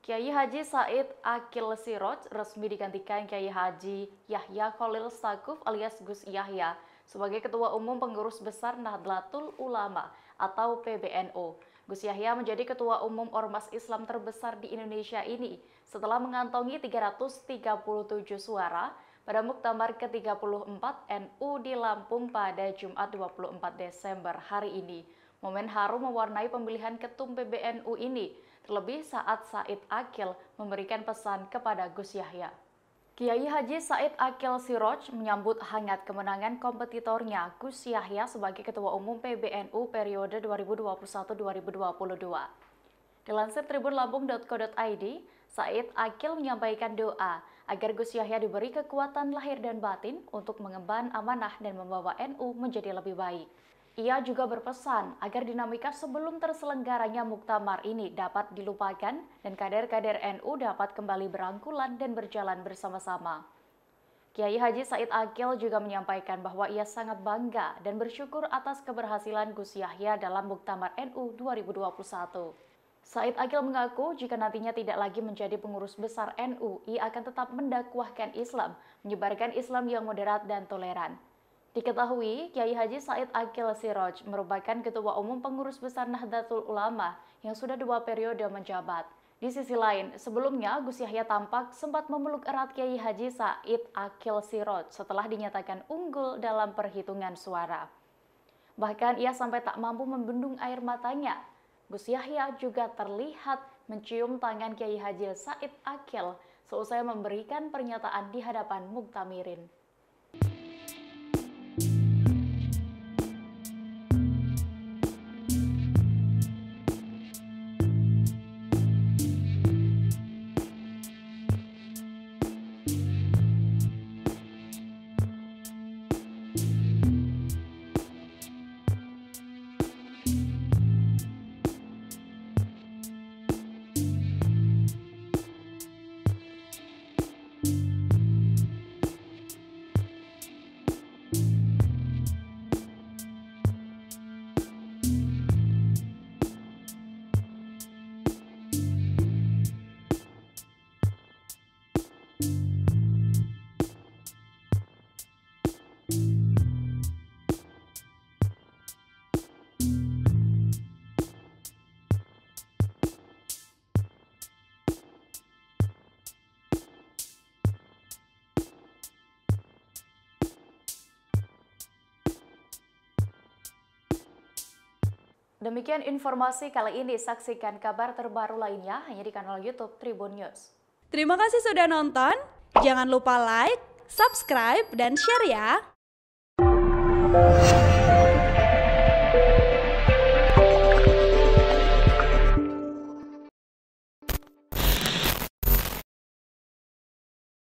Kiai Haji Said Akil Siroj resmi digantikan Kiai Haji Yahya Khalil Stakuf alias Gus Yahya sebagai Ketua Umum Pengurus Besar Nahdlatul Ulama atau PBNU. Gus Yahya menjadi Ketua Umum Ormas Islam terbesar di Indonesia ini setelah mengantongi 337 suara pada Muktamar ke-34 NU di Lampung pada Jumat 24 Desember hari ini. Momen harum mewarnai pemilihan ketum PBNU ini, terlebih saat Said Akil memberikan pesan kepada Gus Yahya. Kiai Haji Said Akil Siroj menyambut hangat kemenangan kompetitornya Gus Yahya sebagai Ketua Umum PBNU periode 2021-2022. Dilansir tribunlampung.co.id, Said Akil menyampaikan doa agar Gus Yahya diberi kekuatan lahir dan batin untuk mengemban amanah dan membawa NU menjadi lebih baik. Ia juga berpesan agar dinamika sebelum terselenggaranya muktamar ini dapat dilupakan dan kader-kader NU dapat kembali berangkulan dan berjalan bersama-sama. Kiai Haji Said Akil juga menyampaikan bahwa ia sangat bangga dan bersyukur atas keberhasilan Gus Yahya dalam Muktamar NU 2021. Said Akil mengaku jika nantinya tidak lagi menjadi pengurus besar NU, ia akan tetap mendakwahkan Islam, menyebarkan Islam yang moderat dan toleran. Diketahui, Kiai Haji Said Akil Siroj merupakan Ketua Umum Pengurus Besar Nahdlatul Ulama yang sudah 2 periode menjabat. Di sisi lain, sebelumnya Gus Yahya tampak sempat memeluk erat Kiai Haji Said Akil Siroj setelah dinyatakan unggul dalam perhitungan suara. Bahkan ia sampai tak mampu membendung air matanya. Gus Yahya juga terlihat mencium tangan Kiai Haji Said Akil seusai memberikan pernyataan di hadapan muktamirin. Demikian informasi kali ini, saksikan kabar terbaru lainnya hanya di kanal YouTube Tribun News. Terima kasih sudah nonton, jangan lupa like, subscribe, dan share ya!